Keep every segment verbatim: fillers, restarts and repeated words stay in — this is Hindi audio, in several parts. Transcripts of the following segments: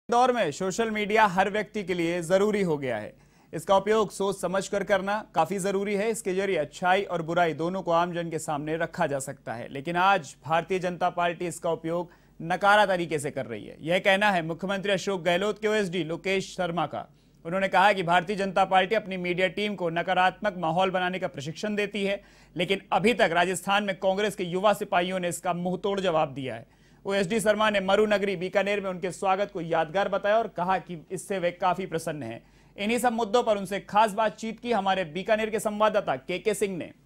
दौर में सोशल मीडिया हर व्यक्ति के लिए जरूरी हो गया है। इसका उपयोग सोच समझकर करना काफी जरूरी है। इसके जरिए अच्छाई और बुराई दोनों को आमजन के सामने रखा जा सकता है, लेकिन आज भारतीय जनता पार्टी इसका उपयोग नकारा तरीके से कर रही है। यह कहना है मुख्यमंत्री अशोक गहलोत के ओएसडी लोकेश शर्मा का। उन्होंने कहा कि भारतीय जनता पार्टी अपनी मीडिया टीम को नकारात्मक माहौल बनाने का प्रशिक्षण देती है, लेकिन अभी तक राजस्थान में कांग्रेस के युवा सिपाहियों ने इसका मुंहतोड़ जवाब दिया है। ओएसडी शर्मा ने मरु नगरी बीकानेर में उनके स्वागत को यादगार बताया और कहा कि इससे वे काफी प्रसन्न हैं। इन्हीं सब मुद्दों पर उनसे खास बातचीत की हमारे बीकानेर के संवाददाता के के सिंह ने।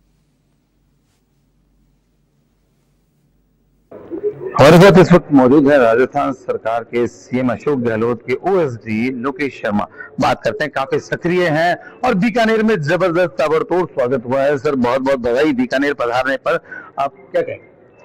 हमारे साथ इस वक्त मौजूद है राजस्थान सरकार के सीएम अशोक गहलोत के ओएसडी लोकेश शर्मा। बात करते हैं, काफी सक्रिय हैं और बीकानेर में जबरदस्त ताबड़तोड़ स्वागत हुआ है। सर, बहुत बहुत बधाई बीकानेर पधारने पर। आप क्या कहें?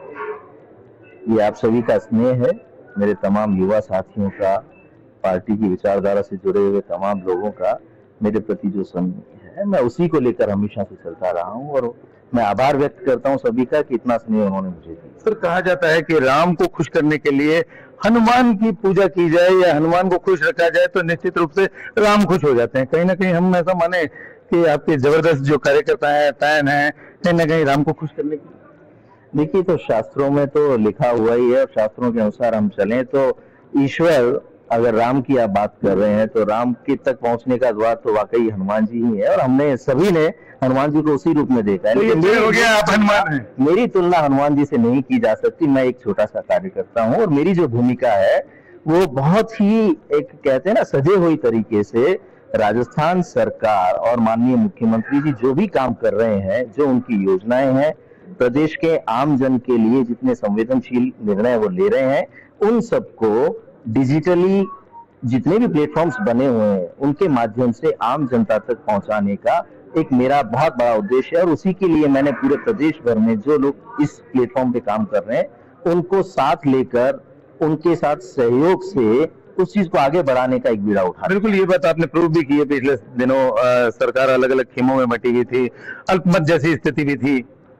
ये आप सभी का स्नेह है, मेरे तमाम युवा साथियों का, पार्टी की विचारधारा से जुड़े हुए तमाम लोगों का मेरे प्रति जो स्नेह है, मैं उसी को लेकर हमेशा से चलता रहा हूं और मैं आभार व्यक्त करता हूं सभी का कि इतना स्नेह उन्होंने मुझे दिया। सर, कहा जाता है कि राम को खुश करने के लिए हनुमान की पूजा की जाए या हनुमान को खुश रखा जाए तो निश्चित रूप से राम खुश हो जाते हैं। कहीं ना कहीं हम ऐसा माने कि आपके जबरदस्त जो कार्यकर्ता है, फैन है, कहीं ना कहीं राम को खुश करने की। देखिए, तो शास्त्रों में तो लिखा हुआ ही है और शास्त्रों के अनुसार हम चलें तो ईश्वर, अगर राम की आप बात कर रहे हैं तो राम के तक पहुंचने का द्वार तो वाकई हनुमान जी ही है और हमने सभी ने हनुमान जी को उसी रूप में देखा है। तो लेकिन ये हो गया आप हनुमान हैं। मेरी तुलना हनुमान जी से नहीं की जा सकती। मैं एक छोटा सा कार्यकर्ता हूं और मेरी जो भूमिका है वो बहुत ही एक कहते हैं ना सजे हुई तरीके से राजस्थान सरकार और माननीय मुख्यमंत्री जी जो भी काम कर रहे हैं, जो उनकी योजनाएं हैं, प्रदेश के आम जन के लिए जितने संवेदनशील निर्णय वो ले रहे हैं, उन सबको डिजिटली जितने भी प्लेटफॉर्म्स बने हुए हैं उनके माध्यम से आम जनता तक पहुंचाने का एक मेरा बहुत बड़ा उद्देश्य है और उसी के लिए मैंने पूरे प्रदेश भर में जो लोग इस प्लेटफॉर्म पे काम कर रहे हैं उनको साथ लेकर उनके साथ सहयोग से उस चीज को आगे बढ़ाने का एक बीड़ा उठा। बिल्कुल, ये बात आपने प्रूव भी की है। पिछले दिनों आ, सरकार अलग अलग खेमों में बटी हुई थी, अल्पमत जैसी स्थिति भी थी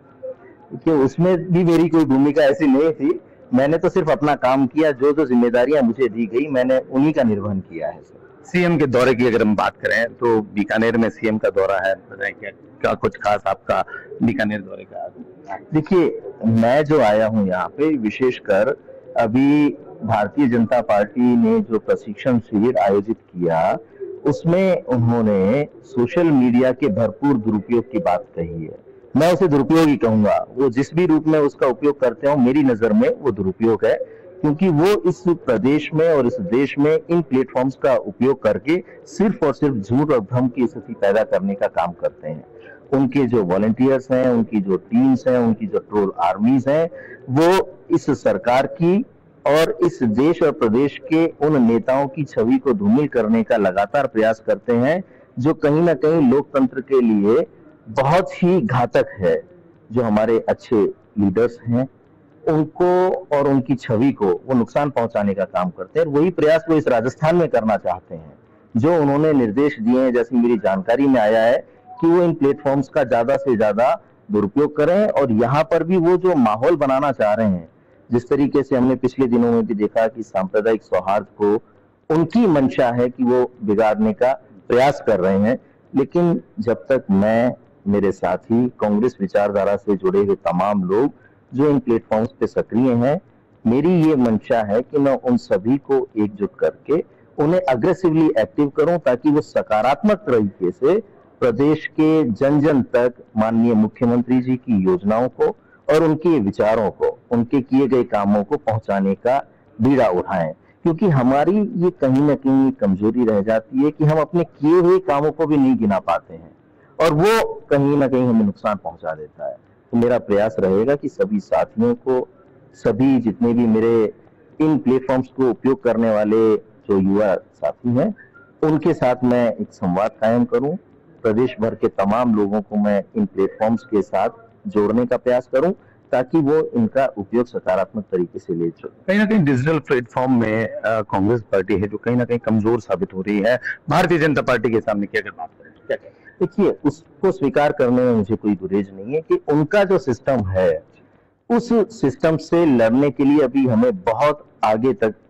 कि उसमें भी मेरी कोई भूमिका ऐसी नहीं थी। मैंने तो सिर्फ अपना काम किया, जो जो जिम्मेदारियां मुझे दी गई मैंने उन्हीं का निर्वहन किया है। सर, सीएम के दौरे की अगर हम बात करें तो बीकानेर में सीएम का दौरा है, बताएं क्या क्या कुछ खास आपका बीकानेर दौरे का? देखिए, मैं जो आया हूं यहाँ पे विशेषकर अभी भारतीय जनता पार्टी ने जो प्रशिक्षण शिविर आयोजित किया उसमें उन्होंने सोशल मीडिया के भरपूर दुरुपयोग की बात कही है। मैं उसे दुरुपयोग ही कहूंगा। वो जिस भी रूप में उसका उपयोग करते हो, मेरी नजर में वो दुरुपयोग है, क्योंकि वो इस प्रदेश में और इस देश में इन प्लेटफॉर्म्स का उपयोग करके सिर्फ और सिर्फ झूठ और भ्रम की स्थिति पैदा करने का काम करते हैं। उनके जो वॉलंटियर्स हैं, उनकी जो टीम्स हैं, उनकी जो ट्रोल आर्मीज हैं, वो इस सरकार की और इस देश और प्रदेश के उन नेताओं की छवि को धूमिल करने का लगातार प्रयास करते हैं, जो कहीं ना कहीं लोकतंत्र के लिए बहुत ही घातक है। जो हमारे अच्छे लीडर्स हैं उनको और उनकी छवि को वो नुकसान पहुंचाने का काम करते हैं। वही प्रयास वो इस राजस्थान में करना चाहते हैं। जो उन्होंने निर्देश दिए हैं, जैसे मेरी जानकारी में आया है कि वो इन प्लेटफॉर्म्स का ज्यादा से ज्यादा दुरुपयोग करें और यहाँ पर भी वो जो माहौल बनाना चाह रहे हैं, जिस तरीके से हमने पिछले दिनों में भी देखा कि सांप्रदायिक सौहार्द को उनकी मंशा है कि वो बिगाड़ने का प्रयास कर रहे हैं। लेकिन जब तक मैं, मेरे साथी, कांग्रेस विचारधारा से जुड़े हुए तमाम लोग जो इन प्लेटफॉर्म्स पे सक्रिय हैं, मेरी ये मंशा है कि मैं उन सभी को एकजुट करके उन्हें अग्रेसिवली एक्टिव करूं ताकि वो सकारात्मक तरीके से प्रदेश के जन जन तक माननीय मुख्यमंत्री जी की योजनाओं को और उनके विचारों को, उनके किए गए कामों को पहुंचाने का बीड़ा उठाएं। क्योंकि हमारी ये कहीं ना कहीं कमजोरी रह जाती है कि हम अपने किए हुए कामों को भी नहीं गिना पाते हैं और वो कहीं ना कहीं हमें नुकसान पहुंचा देता है। तो मेरा प्रयास रहेगा कि सभी साथियों को, सभी जितने भी मेरे इन प्लेटफॉर्म्स को उपयोग करने वाले जो युवा साथी हैं, उनके साथ मैं एक संवाद कायम करूं। प्रदेश भर के तमाम लोगों को मैं इन प्लेटफॉर्म्स के साथ जोड़ने का प्रयास करूं ताकि वो इनका उपयोग सकारात्मक तरीके से ले सकें। कहीं ना कहीं डिजिटल प्लेटफॉर्म में कांग्रेस पार्टी है जो कहीं ना कहीं कमजोर साबित हो रही है। भारतीय जनता पार्टी के सामने क्या बात करें, क्या कहें? देखिए, उसको स्वीकार करने में मुझे कोई गुरेज नहीं है कि उनका जो सिस्टम है उस सिस्टम से लड़ने के लिए अभी हमें बहुत आगे तक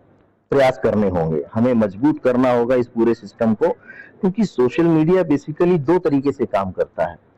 प्रयास करने होंगे, हमें मजबूत करना होगा इस पूरे सिस्टम को, क्योंकि सोशल मीडिया बेसिकली दो तरीके से काम करता है।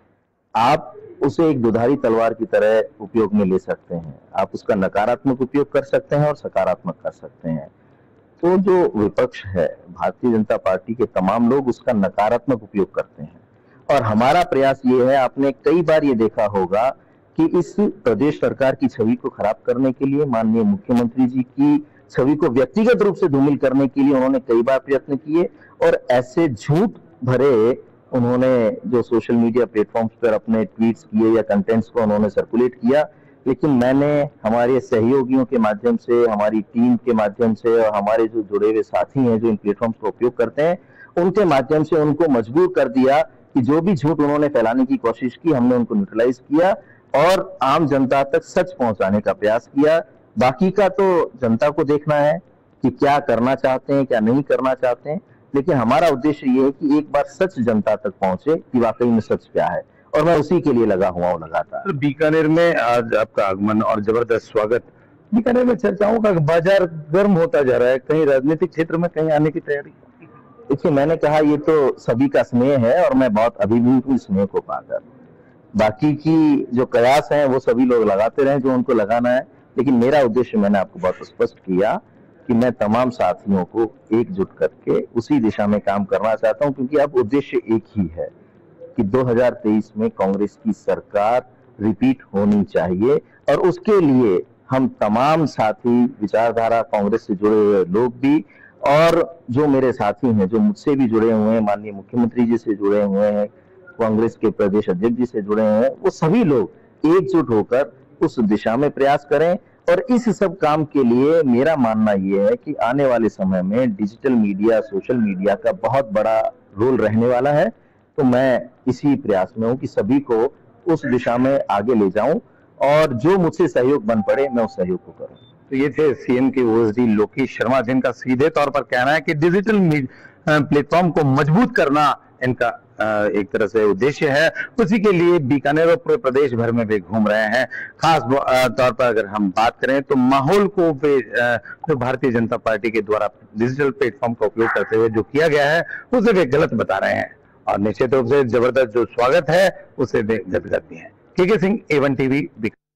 आप उसे एक दुधारी तलवार की तरह उपयोग में ले सकते हैं, आप उसका नकारात्मक उपयोग कर सकते हैं और सकारात्मक कर सकते हैं। तो जो विपक्ष है, भारतीय जनता पार्टी के तमाम लोग उसका नकारात्मक उपयोग करते हैं, और हमारा प्रयास ये है, आपने कई बार ये देखा होगा कि इस प्रदेश सरकार की छवि को खराब करने के लिए, माननीय मुख्यमंत्री जी की छवि को व्यक्तिगत रूप से धूमिल करने के लिए उन्होंने कई बार प्रयत्न किए, और ऐसे झूठ भरे उन्होंने जो सोशल मीडिया प्लेटफॉर्म्स पर अपने ट्वीट्स किए या कंटेंट्स को उन्होंने सर्कुलेट किया। लेकिन मैंने हमारे सहयोगियों के माध्यम से, हमारी टीम के माध्यम से और हमारे जो जुड़े हुए साथी हैं जो इन प्लेटफॉर्म्स का उपयोग करते हैं, उनके माध्यम से उनको मजबूर कर दिया कि जो भी झूठ उन्होंने फैलाने की कोशिश की, हमने उनको न्यूट्रलाइज किया और आम जनता तक सच पहुंचाने का प्रयास किया। बाकी का तो जनता को देखना है कि क्या करना चाहते हैं, क्या नहीं करना चाहते हैं, लेकिन हमारा उद्देश्य ये है कि एक बार सच जनता तक पहुंचे कि वाकई में सच क्या है, और मैं उसी के लिए लगा हुआ हूँ लगातार। बीकानेर में आज आपका आगमन और जबरदस्त स्वागत। बीकानेर में चर्चाओं का बाजार गर्म होता जा रहा है, कहीं राजनीतिक क्षेत्र में कहीं आने की तैयारी? देखिए, मैंने कहा ये तो सभी का स्नेह है और मैं बहुत अभिभूत हूँ स्नेह को पाकर। बाकी की जो कयास है वो सभी लोग लगाते रहे जो उनको लगाना है, लेकिन मेरा उद्देश्य मैंने आपको बहुत स्पष्ट किया कि मैं तमाम साथियों को एकजुट करके उसी दिशा में काम करना चाहता हूं, क्योंकि अब उद्देश्य एक ही है कि दो हज़ार तेईस में कांग्रेस की सरकार रिपीट होनी चाहिए, और उसके लिए हम तमाम साथी, विचारधारा कांग्रेस से जुड़े हुए लोग भी और जो मेरे साथी हैं जो मुझसे भी जुड़े हुए हैं, माननीय मुख्यमंत्री जी से जुड़े हुए हैं, कांग्रेस के प्रदेश अध्यक्ष जी से जुड़े हैं, वो सभी लोग एकजुट होकर उस दिशा में प्रयास करें। और इस सब काम के लिए मेरा मानना यह है कि आने वाले समय में डिजिटल मीडिया, सोशल मीडिया का बहुत बड़ा रोल रहने वाला है। तो मैं इसी प्रयास में हूं कि सभी को उस दिशा में आगे ले जाऊं, और जो मुझसे सहयोग बन पड़े मैं उस सहयोग को करूं। तो ये थे सीएम के ओएसडी लोकेश शर्मा, जिनका सीधे तौर पर कहना है कि डिजिटल प्लेटफॉर्म को मजबूत करना इनका एक तरह से उद्देश्य है। उसी के लिए बीकानेर और पूरे प्रदेश भर में वे घूम रहे हैं। खास तौर पर अगर हम बात करें तो माहौल को वे जो भारतीय जनता पार्टी के द्वारा डिजिटल प्लेटफॉर्म का उपयोग करते हुए जो किया गया है उसे वे गलत बता रहे हैं, और निश्चित रूप से जबरदस्त जो स्वागत है उसे वे गलत करती हैं। के के सिंह, ए वन टीवी।